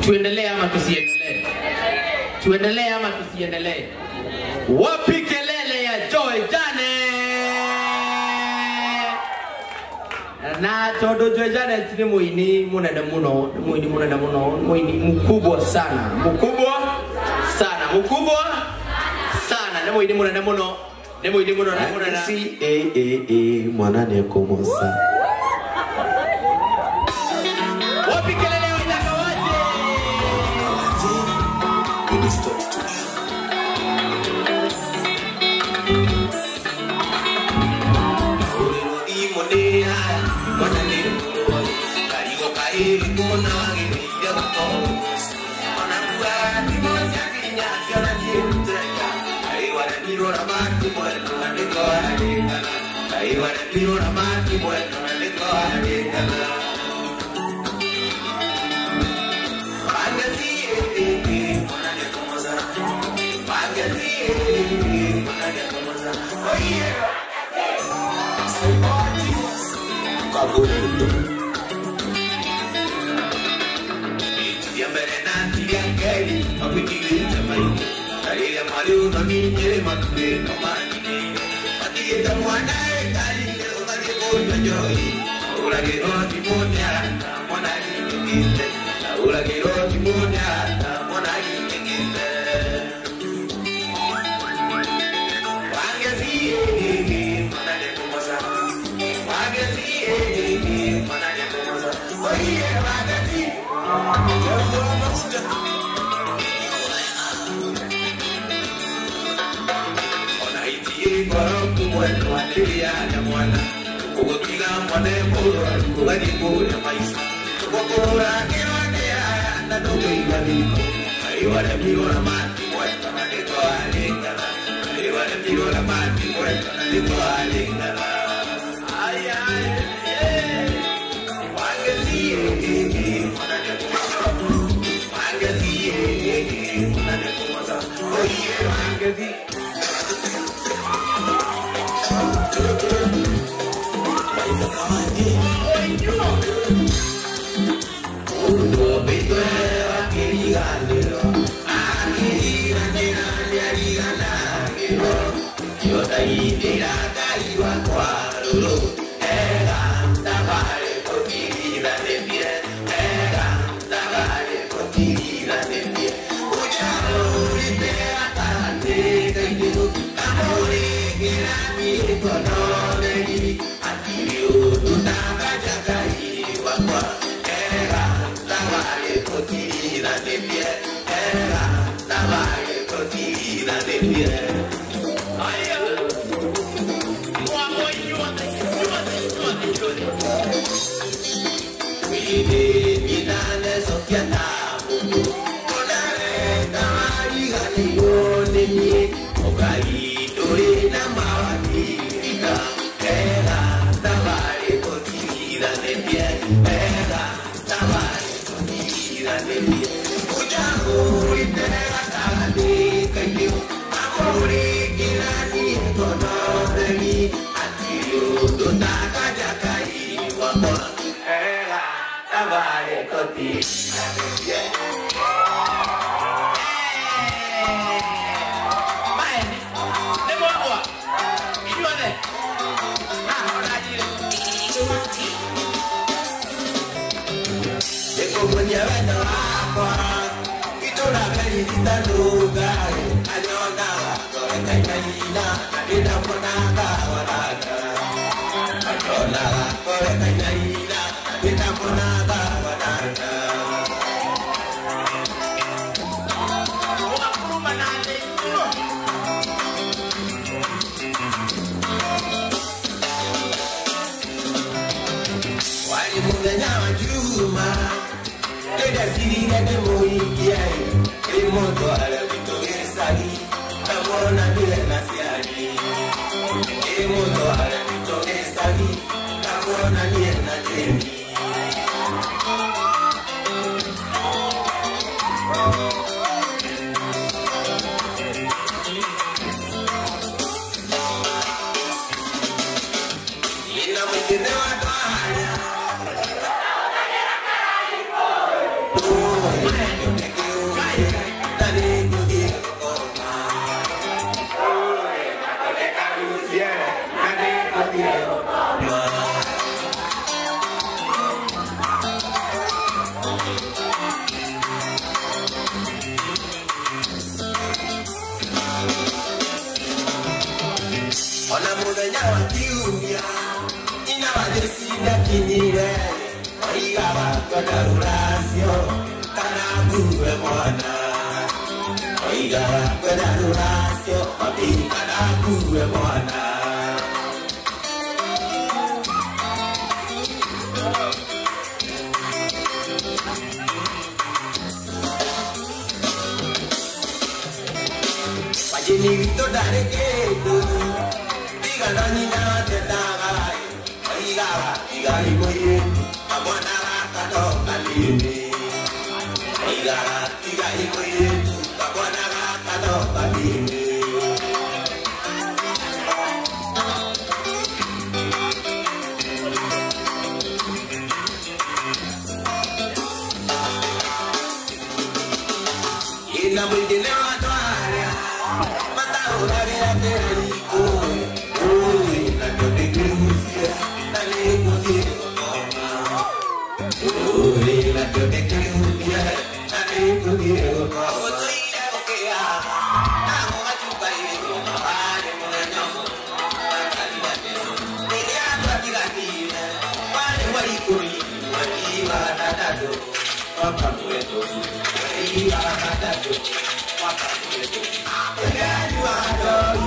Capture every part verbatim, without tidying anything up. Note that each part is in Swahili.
Tuendelee ama tusiendelee? Tuendelee ama tusiendelee? Wapi kelele ya Joy Jane? Na todo Joy Jane ni muini munada muno, muini munada muno, muini mkubwa sana, mkubwa sana, mkubwa sana, na muini munada muno, na muini munada munada. Si eh eh eh mwana ne komosa. Wapi kelele ya Jaka waje? Stop studio. kinyire oigaba kwenda ruracio kana ngue mwana oigaba kwenda ruracio mami kana ngue mwana Wajini vito dare kedo diga nani na te dagai oigaba igari moye abona kado kalini oigaba igari moye abona kado kalini ina mwingine watware mata urare ate iko oi na tote kusia na lego dio oi na tote kusia na lego dio oto ira okea na hoa tupai no ale mwana akalibate ile ata tigania wale walikuri wakiwa dadado papa mwetu iba dadado papa mwetu you are done.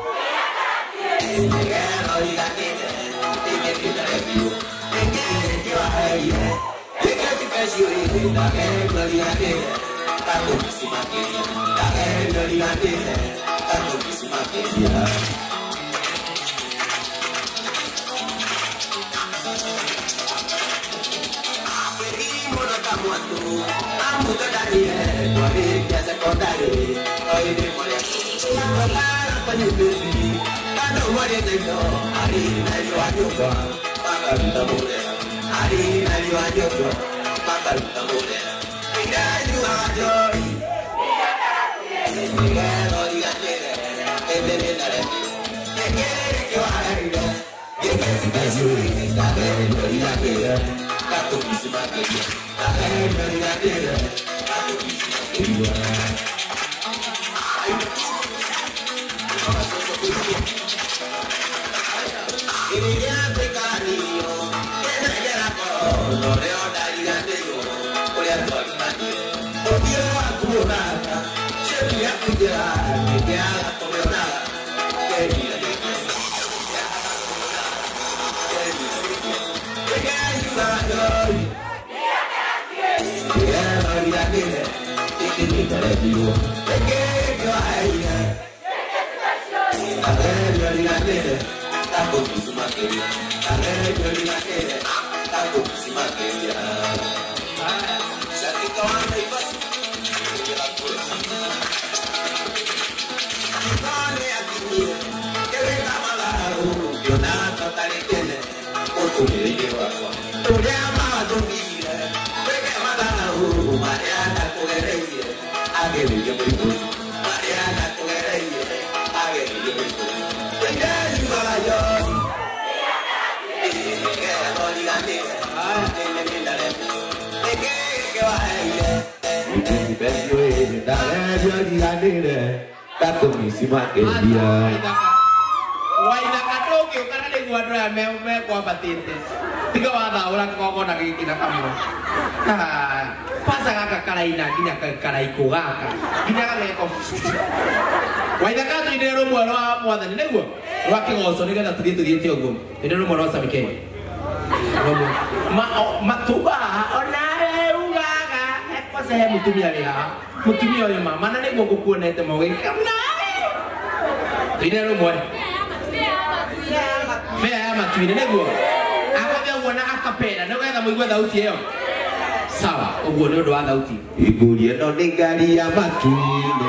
Iguria no negaria matuino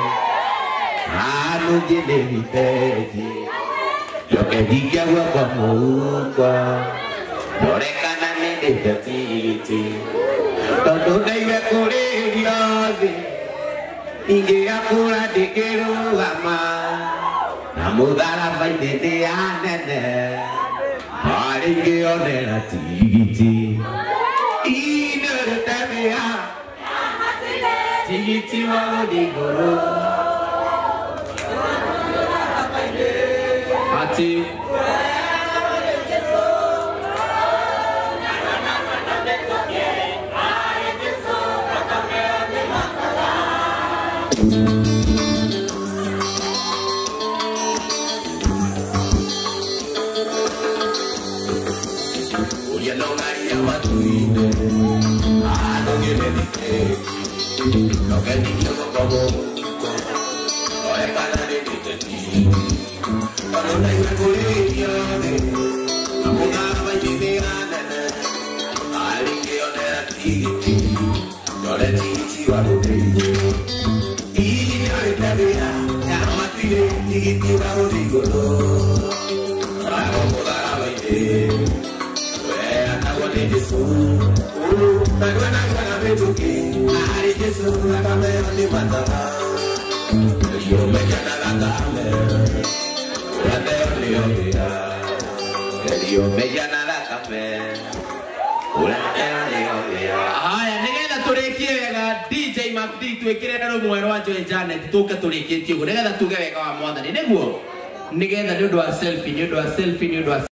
anu jene viteji joke diga wa kwa muka dore kana nende jatiti todo daiwe kore diade inge akura dekeru ama namudara baide de anene haringe onera tigiti ino tabia tigiti wa digoro ati Haya, nigetha turikie wega D J Macdi twikire na rumwe rwa Joy Janet tuke turikie tiugo nigetha tuge wega wa mwathani niguo nigetha ni undu wa selfie ni undu wa selfie ni undu wa